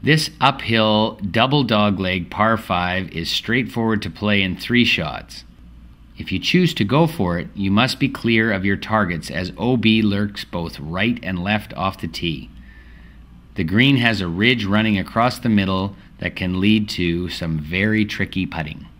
This uphill double dogleg par 5 is straightforward to play in 3 shots. If you choose to go for it, you must be clear of your targets as OB lurks both right and left off the tee. The green has a ridge running across the middle that can lead to some very tricky putting.